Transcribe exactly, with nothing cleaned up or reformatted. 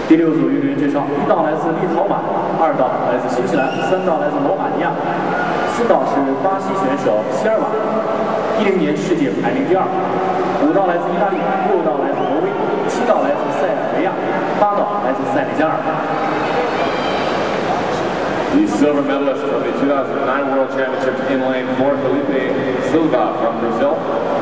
第六组运动员介绍：一道来自立陶宛，二道来自新西兰，三道来自罗马尼亚，四道是巴西选手希尔瓦，一零年世界排名第二。五道来自意大利，六道来自挪威，七道来自塞尔维亚，八道来自塞内加尔。 The silver medalist from the two thousand nine World Championships in lane four, Felipe Silva from Brazil.